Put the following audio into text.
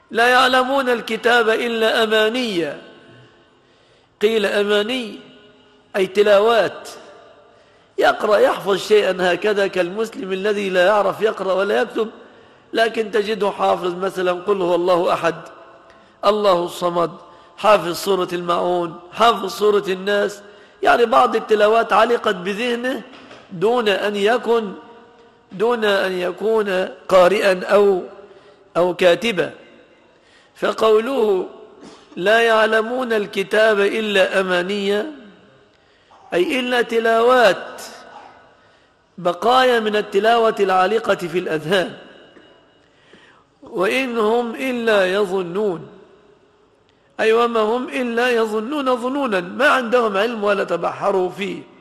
لا يعلمون الكتاب إلا أمانيا. قيل أماني أي تلاوات، يقرأ يحفظ شيئا هكذا كالمسلم الذي لا يعرف يقرأ ولا يكتب، لكن تجده حافظ مثلا قل هو الله أحد، الله الصمد، حافظ سورة المعون، حافظ سورة الناس، يعني بعض التلاوات علقت بذهنه دون أن يكون قارئا أو كاتبا. فقوله لا يعلمون الكتاب إلا أمانيا أي إلا تلاوات، بقايا من التلاوة العالقة في الأذهان، وإن هم إلا يظنون، أي وما هم إلا يظنون ظنونا، ما عندهم علم ولا تبحروا فيه.